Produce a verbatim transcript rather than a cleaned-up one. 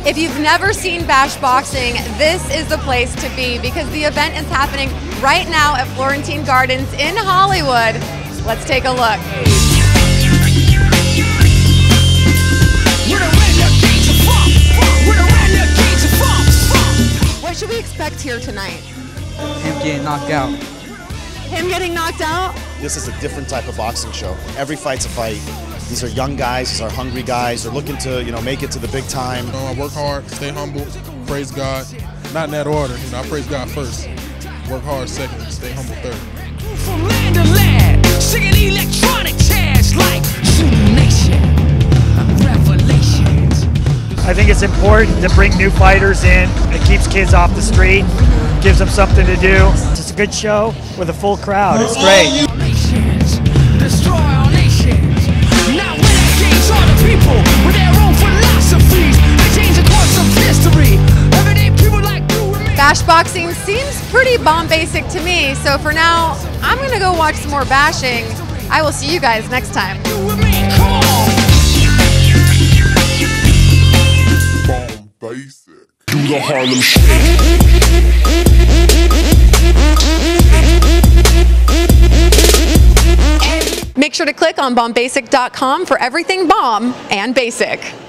If you've never seen Bash Boxing, this is the place to be because the event is happening right now at Florentine Gardens in Hollywood. Let's take a look. What should we expect here tonight? Him getting knocked out. Him getting knocked out? This is a different type of boxing show. Every fight's a fight. These are young guys, these are hungry guys. They're looking to, you know, make it to the big time. You know, I work hard, stay humble, praise God. Not in that order, you know, I praise God first. Work hard second, stay humble third. From land to land, singing electronic jazz like Nation, Revelations. I think it's important to bring new fighters in. It keeps kids off the street, gives them something to do. It's a good show with a full crowd. It's great. Destroy our nations. Now when I gaze all the people with their own philosophies, they change the course of history. Everyday people like you and me. Bash Boxing seems pretty bombasic to me, so for now, I'm gonna go watch some more bashing. I will see you guys next time. You and me, come on. Bombasic. Do the Harlem Shake. Make sure to click on Bombasic dot com for everything bomb and basic.